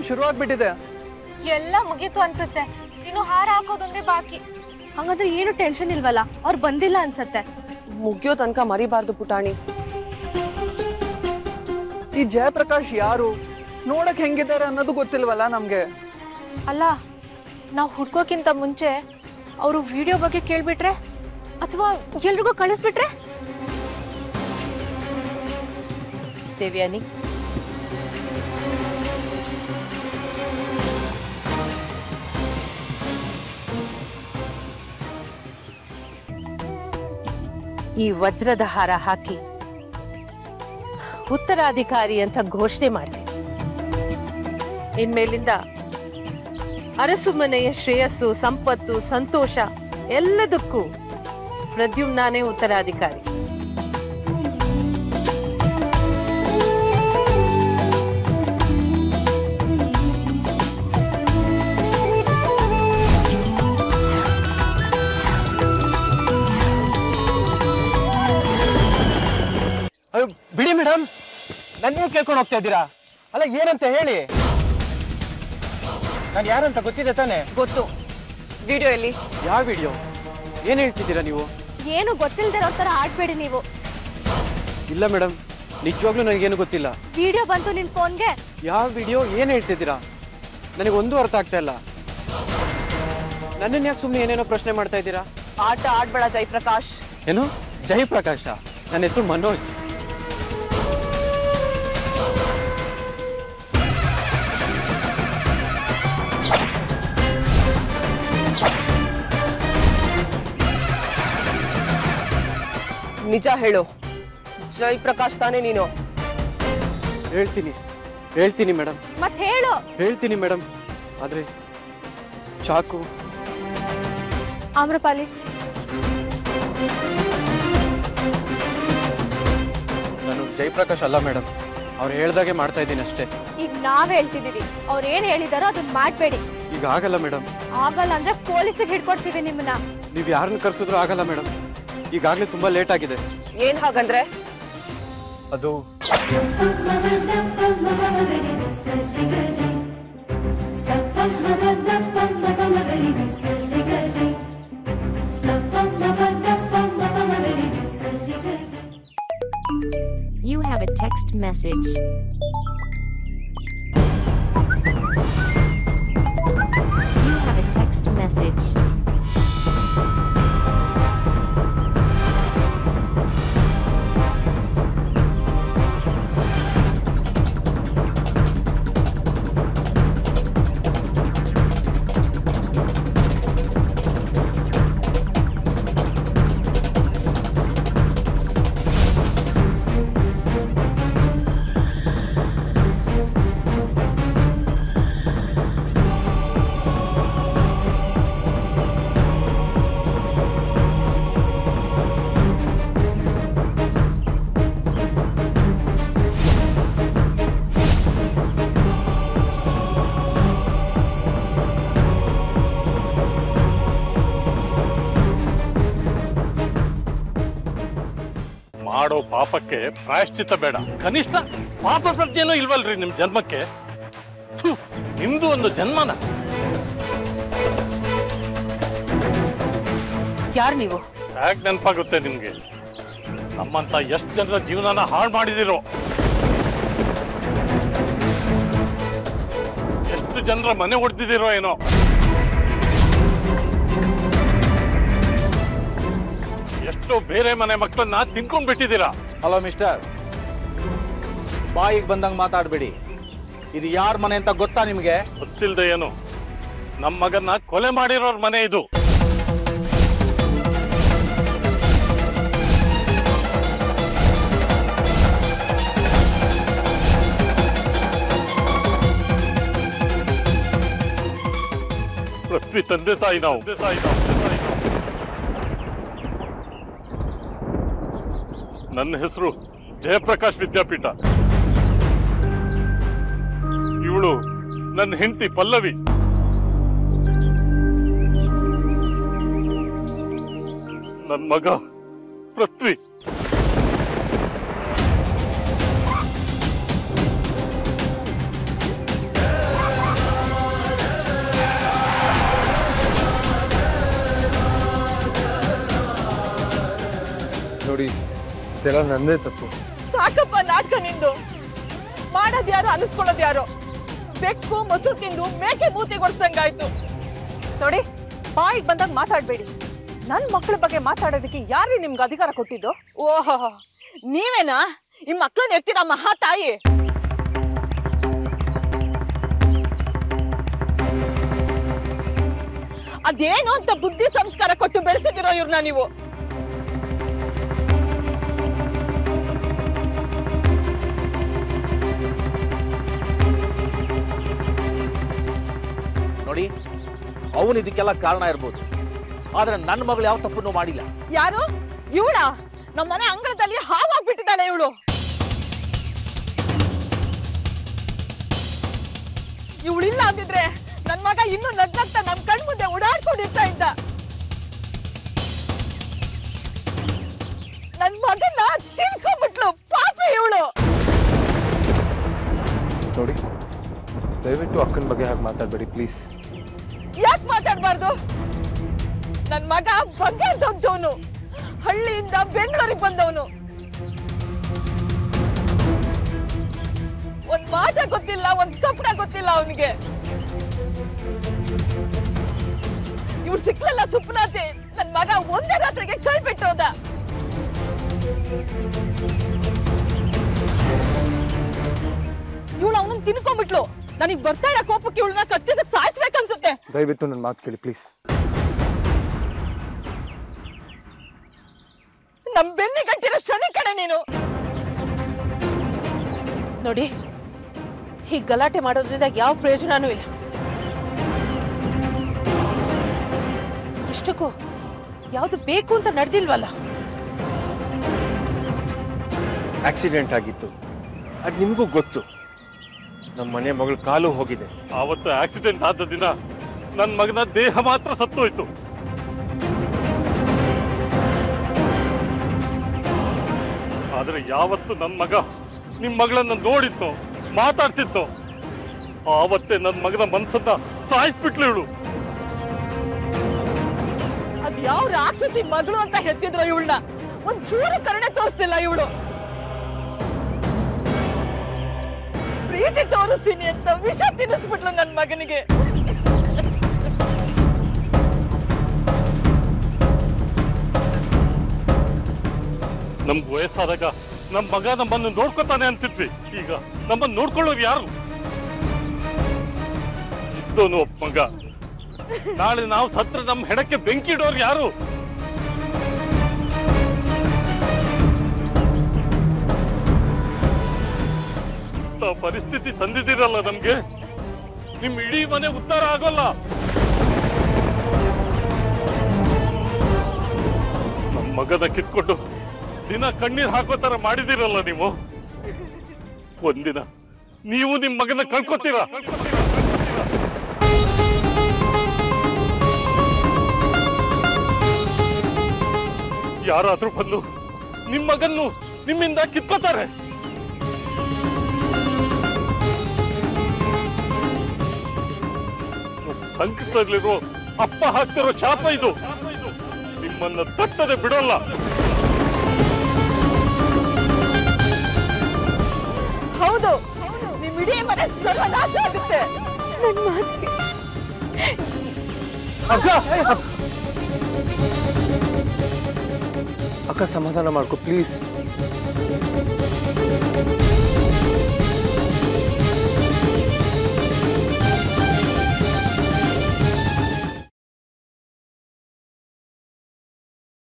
ಶುರು ಆಗ್ಬಿಟ್ಟಿದೆ. ಎಲ್ಲ ಮುಗೀತು ಅನ್ಸುತ್ತೆ, ಇನ್ನು ಹಾರ ಹಾಕೋದೊಂದೇ ಬಾಕಿ. ಹಂಗಂದ್ರೆ ಏನು ಟೆನ್ಷನ್ ಇಲ್ವಲ್ಲ, ಅವ್ರು ಬಂದಿಲ್ಲ ಅನ್ಸತ್ತೆ. ಮುಗಿಯೋ ತನಕ ಮರಿಬಾರ್ದು ಪುಟಾಣಿ. ಈ ಜಯಪ್ರಕಾಶ್ ಯಾರು, ನೋಡಕ್ ಹೆಂಗಿದ್ದಾರೆ ಅನ್ನೋದು ಗೊತ್ತಿಲ್ವಲ್ಲ ನಮ್ಗೆ. ಅಲ್ಲ, ನಾವು ಹುಡ್ಕೋಕ್ಕಿಂತ ಮುಂಚೆ ಅವರು ವಿಡಿಯೋ ಬಗ್ಗೆ ಕೇಳ್ಬಿಟ್ರೆ ಅಥವಾ ಎಲ್ರಿಗೂ ಕಳಿಸ್ಬಿಟ್ರೆ? ದೇವ್ಯಾನಿ, ಈ ವಜ್ರದ ಹಾರ ಹಾಕಿ ಉತ್ತರಾಧಿಕಾರಿ ಅಂತ ಘೋಷಣೆ ಮಾಡಿ. ಇನ್ಮೇಲಿಂದ ಅರಸು ಮನೆಯ ಶ್ರೇಯಸ್ಸು, ಸಂಪತ್ತು, ಸಂತೋಷ ಎಲ್ಲದಕ್ಕೂ ಪ್ರದ್ಯುಮ್ನಾನೇ ಉತ್ತರಾಧಿಕಾರಿ. ಬಿಡಿ ಮೇಡಮ್, ನನ್ನ ಕೇಳ್ಕೊಂಡು ಹೋಗ್ತಾ ಇದ್ದೀರಾ? ಅಲ್ಲ ಏನಂತ ಹೇಳಿ. ನಾನು ಯಾರಂತ ಗೊತ್ತಿದೆ ತಾನೆ? ಗೊತ್ತು. ವಿಡಿಯೋ ಎಲ್ಲಿ? ಯಾವ ವಿಡಿಯೋ? ಏನ್ ಹೇಳ್ತಿದ್ದೀರಾ ನೀವು? ಏನು ಗೊತ್ತಿಲ್ದಿರೋ ತರ ಆಡ್ಬೇಡಿ ನೀವು. ಇಲ್ಲ ಮೇಡಮ್, ನಿಜವಾಗ್ಲೂ ನನಗೇನು ಗೊತ್ತಿಲ್ಲ. ವಿಡಿಯೋ ಬಂತು ನಿನ್ ಫೋನ್ಗೆ? ಯಾವ ವಿಡಿಯೋ? ಏನ್ ಹೇಳ್ತಿದ್ದೀರಾ? ನನಗೆ ಒಂದು ಅರ್ಥ ಆಗ್ತಾ ಇಲ್ಲ. ನನ್ನನ್ನು ಯಾಕೆ ಸುಮ್ಮನೆ ಏನೇನೋ ಪ್ರಶ್ನೆ ಮಾಡ್ತಾ ಇದ್ದೀರಾ? ಆಟ ಆಡ್ಬೇಡ ಜಯಪ್ರಕಾಶ್. ಏನು ಜಯಪ್ರಕಾಶ? ನನ್ನ ಹೆಸರು ಮನೋಜ್. ನಿಜ ಹೇಳು, ಜಯಪ್ರಕಾಶ್ ತಾನೇ ನೀನು? ಹೇಳ್ತೀನಿ ಮೇಡಮ್. ಮತ್ ಹೇಳು. ಹೇಳ್ತೀನಿ ಮೇಡಮ್, ಆದ್ರೆ ಚಾಕು. ಆಮ್ರಪಾಲಿ, ನಾನು ಜಯಪ್ರಕಾಶ್ ಅಲ್ಲ ಮೇಡಮ್, ಅವ್ರು ಹೇಳ್ದಾಗೆ ಮಾಡ್ತಾ ಇದ್ದೀನಿ ಅಷ್ಟೇ. ಈಗ ನಾವ್ ಹೇಳ್ತಿದೀವಿ, ಅವ್ರು ಏನ್ ಹೇಳಿದಾರೋ ಅದನ್ನ ಮಾಡ್ಬೇಡಿ. ಈಗ ಆಗಲ್ಲ ಮೇಡಮ್. ಆಗಲ್ಲ ಅಂದ್ರೆ ಪೊಲೀಸಿಗೆ ಹಿಡ್ಕೊಡ್ತೀವಿ ನಿಮ್ಮನ್ನ. ನೀವ್ ಯಾರನ್ನ ಕರ್ಸಿದ್ರು ಆಗಲ್ಲ ಮೇಡಮ್, ಈಗಾಗ್ಲೇ ತುಂಬಾ ಲೇಟ್ ಆಗಿದೆ. ಏನ್ ಹಾಗಂದ್ರೆ? ಅದು You have a text message. You have a text message. ಮಾಡೋ ಪಾಪಕ್ಕೆ ಪ್ರಾಯಶ್ಚಿತ್ತ ಬೇಡ, ಕನಿಷ್ಠ ಪಾಪ ಪ್ರಜ್ಞೆನೂ ಇಲ್ವಲ್ರಿ ನಿಮ್ ಜನ್ಮಕ್ಕೆ? ನಿಮ್ದು ಒಂದು ಜನ್ಮನ. ಯಾರು ನೀವು? ಹೇಗ್ ನೆನಪಾಗುತ್ತೆ ನಿಮ್ಗೆ? ನಮ್ಮಂತ ಎಷ್ಟು ಜನರ ಜೀವನನ ಹಾಳು ಮಾಡಿದಿರೋ, ಎಷ್ಟು ಜನರ ಮನೆ ಹೊಡೆದಿದಿರೋ ಏನೋ. ಎಷ್ಟೋ ಬೇರೆ ಮನೆ ಮಕ್ಕಳನ್ನ ತಿನ್ಕೊಂಡ್ ಬಿಟ್ಟಿದ್ದೀರಾ. ಹಲೋ ಮಿಸ್ಟರ್, ಬಾಯಿಗೆ ಬಂದಂಗೆ ಮಾತಾಡಬೇಡಿ. ಇದು ಯಾರ ಮನೆ ಅಂತ ಗೊತ್ತಾ ನಿಮ್ಗೆ? ಗೊತ್ತಿಲ್ದೆ ಏನು, ನಮ್ಮ ಮಗನ್ನ ಕೊಲೆ ಮಾಡಿರೋರ್ ಮನೆ ಇದು. ಪೃಥ್ವಿ ತಂದೆ ತಾಯಿ ನಾವು. ನನ್ನ ಹೆಸರು ಜಯಪ್ರಕಾಶ್ ವಿದ್ಯಾಪೀಠ. ಇವಳು ನನ್ನ ಹೆಂಡತಿ ಪಲ್ಲವಿ. ನನ್ನ ಮಗ ಪೃಥ್ವಿ. ಇದೆಲ್ಲ ನಂದೇ ತಪ್ಪು. ಸಾಕಪ್ಪ ನಾಟಕ ನಿಂದು. ಮಾಡೋದ್ಯಾರೋ ಅನಿಸ್ಕೊಳ್ಳೋದ್ಯಾರೋ. ಬೆಕ್ಕು ಮೊಸರು ತಿಂದು ಮೇಕೆ ಮೂತಿಗೊಡ್ಸಂಗಾಯ್ತು. ನೋಡಿ, ಬಾಯಿಗೆ ಬಂದಾಗ ಮಾತಾಡಬೇಡಿ. ನನ್ನ ಮಕ್ಕಳ ಬಗ್ಗೆ ಮಾತಾಡೋದಕ್ಕೆ ಯಾರೇ ನಿಮ್ಗೆ ಅಧಿಕಾರ ಕೊಟ್ಟಿದ್ದು? ಓಹೋ, ನೀವೇನಾ ಈ ಮಕ್ಕಳನ್ನ ಎತ್ತಿರ ಮಹಾ ತಾಯಿ? ಅದೇನು ಅಂತ ಬುದ್ಧಿ ಸಂಸ್ಕಾರ ಕೊಟ್ಟು ಬೆಳೆಸಿದಿರೋ ಇವ್ರನ್ನ ನೀವು. ನೋಡಿ, ಅವನು ಇದಕ್ಕೆಲ್ಲ ಕಾರಣ ಇರ್ಬೋದು, ಆದ್ರೆ ನನ್ನ ಮಗಳು ಯಾವ ತಪ್ಪನ್ನು ಮಾಡಿಲ್ಲ. ಯಾರು? ಇವಳ ನಮ್ಮನೆ ಅಂಗಳದಲ್ಲಿ ಹಾವಾಗ್ಬಿಟ್ಟಿದ್ದಾಳೆ ಇವಳು. ಇವಳಿಲ್ಲ ಅಂದಿದ್ರೆ ನನ್ ಮಗ ಇನ್ನೂ ನಗ್ನಗ್ತಾ ನಮ್ ಕಣ್ ಮುಂದೆ ಓಡಾಡ್ಕೊಂಡಿರ್ತಾ ಇದ್ದ. ನನ್ ಮಗನ್ನ ತಿನ್ಕೊಂಡ್ಬಿಟ್ಲು ಪಾಪಿ ಇವಳು. ನೋಡಿ, ದಯವಿಟ್ಟು ಅಕ್ಕನ ಬಗ್ಗೆ ಹಾಗೆ ಮಾತಾಡಬೇಡಿ ಪ್ಲೀಸ್. ಯಾಕೆ ಮಾತಾಡ್ಬಾರ್ದು? ನನ್ ಮಗ ಬಂಗಾರದವನು, ಹಳ್ಳಿಯಿಂದ ಬೆಂಗಳೂರಿಗೆ ಬಂದವನು. ಒಂದ್ ಮಾಟ ಗೊತ್ತಿಲ್ಲ, ಒಂದ್ ಕಪಡ ಗೊತ್ತಿಲ್ಲ ಅವನಿಗೆ. ಇವ್ರು ಸಿಕ್ಲಲ್ಲ ಸುಪ್ನಾತೆ, ನನ್ ಮಗ ಒಂದೇ ರಾತ್ರಿಗೆ ಕೈ ಬಿಟ್ಟೋದ. ಇವಳು ಅವನನ್ನ ತಿನ್ಕೊಂಡ್ಬಿಟ್ಲು. ನನಗ್ ಬರ್ತಾ ಇರೋ ಕೋಪಕ್ಕೆ ಇವಳನ್ನ ಕತ್ತಿಸಕ್ ಸಾಯಿಸ್ಬೇಕನ್ಸುತ್ತೆ. ದಯವಿಟ್ಟು ನನ್ನ ಮಾತು ಕೇಳಿ ಪ್ಲೀಸ್. ನಮ್ ಬೆನ್ನಿ ಗಂಟಿರೋ ಶನಿ ಕಣೆ ನೀನು. ನೋಡಿ, ಹೀಗ್ ಗಲಾಟೆ ಮಾಡೋದ್ರಿಂದ ಯಾವ ಪ್ರಯೋಜನನೂ ಇಲ್ಲ. ಇಷ್ಟಕ್ಕೂ ಯಾವ್ದು ಬೇಕು ಅಂತ ನಡೆದಿಲ್ವಲ್ಲ. ಆಕ್ಸಿಡೆಂಟ್ ಆಗಿತ್ತು, ಅದು ನಿಮಗೂ ಗೊತ್ತು. ನಮ್ಮ ಮನೆ ಮಗಳ ಕಾಲು ಹೋಗಿದೆ. ಆವತ್ತು ಆಕ್ಸಿಡೆಂಟ್ ಆದ ದಿನ ನನ್ನ ಮಗನ ದೇಹ ಮಾತ್ರ ಸತ್ತೋಯ್ತು. ಆದ್ರೆ ಯಾವತ್ತು ನನ್ನ ಮಗ ನಿಮ್ ಮಗಳನ್ನ ನೋಡಿತ್ತು, ಮಾತಾಡ್ತಿತ್ತು, ಆವತ್ತೇ ನನ್ನ ಮಗನ ಮನ್ಸನ್ನ ಸಾಯಿಸ್ಬಿಟ್ಲು ಇವಳು. ಅದ್ ಯಾವ ರಾಕ್ಷಸಿ ಮಗಳು ಅಂತ ಹೆತ್ತಿದ್ರು ಇವಳನ್ನ. ಒಂದ್ ಚೂರು ಕರುಣೆ ತೋರಿಸ್ತಿಲ್ಲ ಇವಳು. ಪ್ರೀತಿ ತೋರಿಸ್ತೀನಿ ಅಂತ ವಿಷ ತಿನ್ನಿಸ್ಬಿಟ್ಲು ನನ್ ಮಗನಿಗೆ. ನಮ್ಗೆ ವಯಸ್ಸಾದಾಗ ನಮ್ ಮಗ ನಮ್ಮನ್ನು ನೋಡ್ಕೊತಾನೆ ಅಂತಿದ್ವಿ. ಈಗ ನಮ್ಮನ್ನು ನೋಡ್ಕೊಳ್ಳೋರು ಯಾರು? ಇದ್ದೋನು ಒಬ್ಬ ಮಗ, ನಾಳೆ ನಾವು ಸತ್ರ ನಮ್ಮ ಹೆಡಕ್ಕೆ ಬೆಂಕಿ ಇಡೋರು ಯಾರು? ಪರಿಸ್ಥಿತಿ ತಂದಿದ್ದೀರಲ್ಲ ನಮ್ಗೆ, ನಿಮ್ ಇಡೀ ಮನೆ ಉದ್ಧಾರ ಆಗೋಲ್ಲ. ನಮ್ಮ ಮಗನ ಕಿತ್ಕೊಂಡು ದಿನ ಕಣ್ಣೀರ್ ಹಾಕೋ ತರ ಮಾಡಿದಿರಲ್ಲ ನೀವು. ಒಂದಿನ ನೀವು ನಿಮ್ ಮಗನ ಕಳ್ಕೊತೀರಾ? ಯಾರಾದ್ರೂ ಬಂದು ನಿಮ್ ಮಗನ್ನು ನಿಮ್ಮಿಂದ ಕಿತ್ಕೋತಾರೆ. ಸಂಕಟದಲ್ಲಿರೋ ಅಪ್ಪ ಹಾಕ್ತಿರೋ ಶಾಪ ಇದು. ನಿಮ್ಮನ್ನ ತಟ್ಟದೆ ಬಿಡೋಲ್ಲ. ಹೌದು, ನಿಮ್ ಇಡೀ ಮನೆ ಸರ್ವನಾಶ ಆಗುತ್ತೆ. ನನ್ ಮಾತಿಗೆ ಅಕ್ಕ ಸಮಾಧಾನ ಮಾಡ್ಕೊ ಪ್ಲೀಸ್.